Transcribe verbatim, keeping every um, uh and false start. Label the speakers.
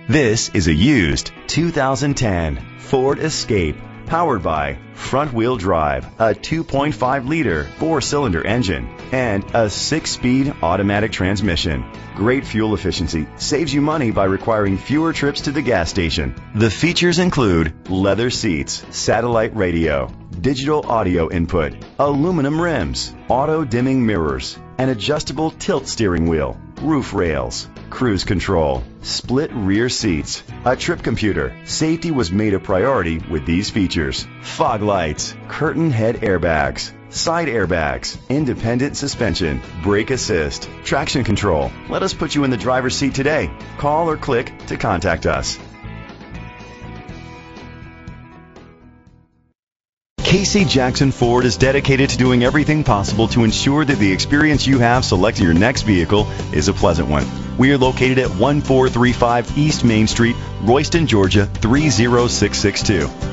Speaker 1: This is a used two thousand ten Ford Escape, powered by front-wheel drive, a two point five liter four-cylinder engine, and a six-speed automatic transmission. Great fuel efficiency saves you money by requiring fewer trips to the gas station. The features include leather seats, satellite radio, digital audio input, aluminum rims, auto-dimming mirrors, an adjustable tilt steering wheel, roof rails, cruise control, split rear seats, a trip computer. Safety was made a priority with these features: fog lights, curtain head airbags, side airbags, independent suspension, brake assist, traction control. Let us put you in the driver's seat today. Call or click to contact us. Casey Jackson Ford is dedicated to doing everything possible to ensure that the experience you have selecting your next vehicle is a pleasant one. We are located at one four three five East Main Street, Royston, Georgia three zero six six two.